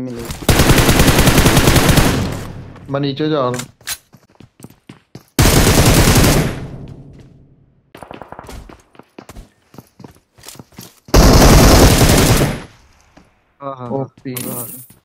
मिलेगी। मैं नीचे जा रहा हूँ। हाँ हाँ हाँ, ओपी। मजा आ रहा है।